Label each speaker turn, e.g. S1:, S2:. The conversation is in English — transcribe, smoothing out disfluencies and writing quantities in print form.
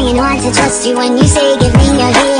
S1: trying hard to trust you when you say give me your heat.